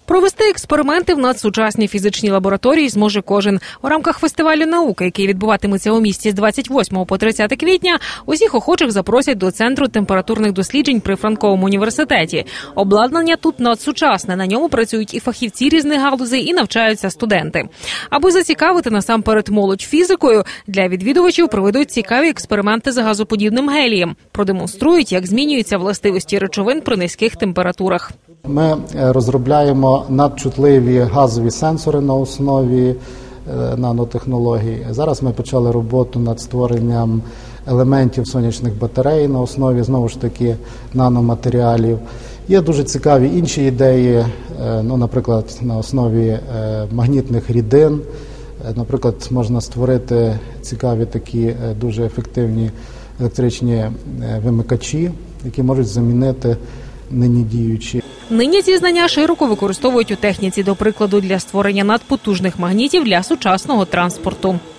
Провести експерименти в надсучасній фізичній лабораторії зможе кожен. У рамках фестивалю науки, який відбуватиметься у місті з 28 по 30 квітня, усіх охочих запросять до Центру температурних досліджень при Франковому університеті. Обладнання тут надсучасне, на ньому працюють і фахівці різних галузей, і навчаються студенти. Аби зацікавити насамперед молодь фізикою, для відвідувачів проведуть цікаві експерименти з газоподібним гелієм. Продемонструють, як змінюються властивості речовин при низьких температурах. Ми розробляємо надчутливі газові сенсори на основі нанотехнологій. Зараз ми почали роботу над створенням елементів сонячних батарей на основі, знову ж таки, наноматеріалів. Є дуже цікаві інші ідеї, наприклад, на основі магнітних рідин. Наприклад, можна створити цікаві такі дуже ефективні електричні вимикачі, які можуть замінити нині діючі. Нині ці знання широко використовують у техніці, до прикладу, для створення надпотужних магнітів для сучасного транспорту.